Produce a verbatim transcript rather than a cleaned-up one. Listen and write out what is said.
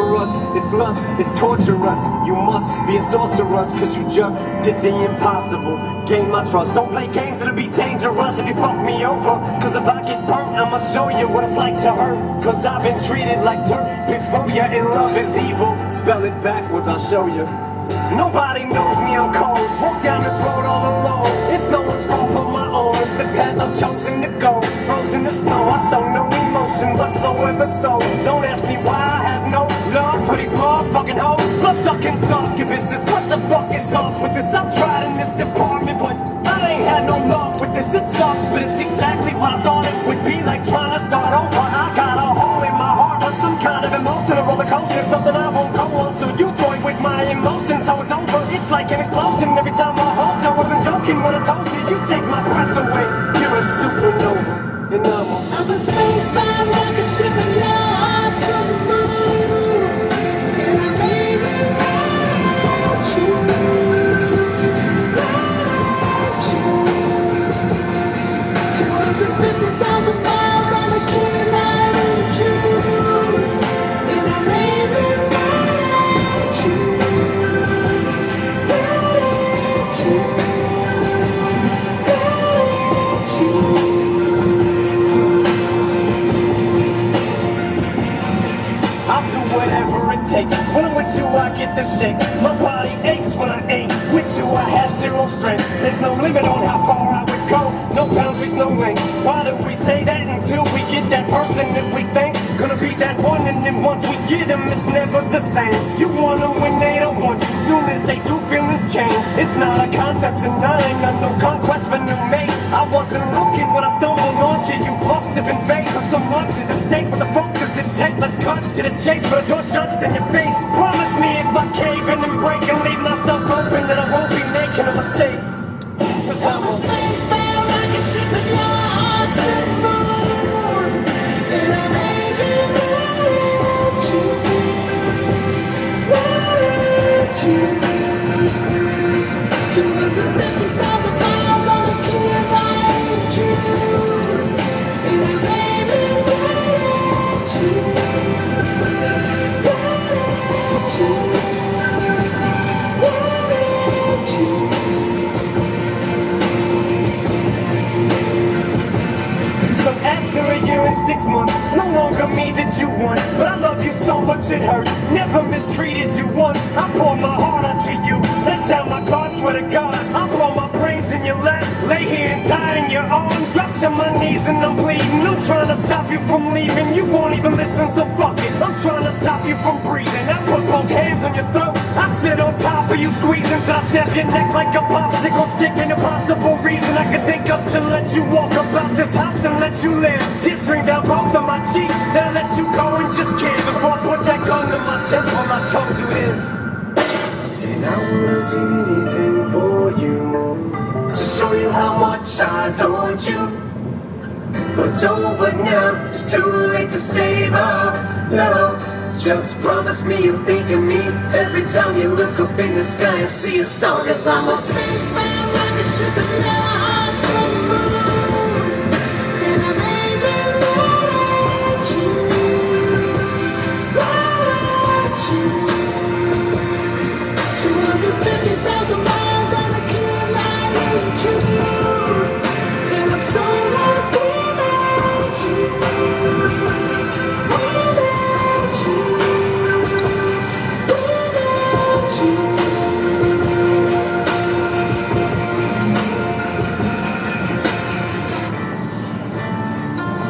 us, it's lust, it's torturous. You must be a sorceress, cause you just did the impossible. Gain my trust, don't play games, it'll be dangerous if you fuck me over. Cause if I get burnt, I'ma show you what it's like to hurt. Cause I've been treated like dirt before you, and love is evil. Spell it backwards, I'll show you. Nobody knows me, I'm cold. Walk down this road all alone. It's no one's fault but my own. It's the path I've chosen to go. Frozen in snow, I show no emotion whatsoever. So don't ask me why I have no love for these motherfucking hoes. Blood-sucking succubuses. What the fuck is up with this? I've tried in this department, but I ain't had no love with this. It sucks, but it's exactly what I thought it would be. Like trying to start over. I got a hole in my heart, but some kind of emotion. A roller coaster, something I won't go on. So you toy with my emotions. So it's over, it's like an explosion. Every time I hold you, I wasn't joking when I told you. You take my breath away. You're a supernova, and I'm a I'm a space-bound rocket ship and now I'm to the moon. And I'm leaving without you, without you. two hundred fifty thousand miles on the key night in June. And I'm leaving without you, without you, without you. I'll do whatever it takes. When I'm with you, I get the shakes. My body aches when I ain't with you. I have zero strength. There's no limit on how far I would go. No boundaries, no lengths. Why do we say that until we get that person that we think's gonna be that one? And then once we get them, it's never the same. You want them when they don't want you. Soon as they do, feelings change. It's not a contest, and I ain't got no conquest for new mate. I wasn't looking when I stumbled onto you. Must have been vague. I'm so much at the stake with the focus it takes. Let's cut to the chase, but the door shuts in your face. Promise me if I cave in and break and leave myself open, that I won't be making a mistake. Cause I'm I'm a a space-bound rocket ship and now I'm to the moon. And I'm leaving without you, without you. two hundred fifty thousand miles on the key night in June. And I'm leaving without you, without you, without you. So after a year and six months, it's no longer me that you want. But I love you so much it hurts. Never mistreated you once. I pour my heart out to you. Let down my guard, swear to God. I blow my brains in your lap. Lay here and die in your arms. Drop to my knees and I'm bleeding. I'm trying to stop you from leaving. You won't even listen, so fuck it. I'm trying to stop you from breathing. I put both hands on your throat. I sit on top of you squeezing. Till I snap your neck like a popsicle stick. An impossible reason I could think of to let you walk about this house and let you live. Tears stream down both of my cheeks. Then I let you go and just kiss. Before I put that gun to my temple, I told you this. And I would do anything for you, to show you how much I told you. But it's over now, it's too late to save our love. Just promise me you'll think of me every time you look up in the sky and see a star. Cause I'm a space-bound rocket ship and now I'm to the moon.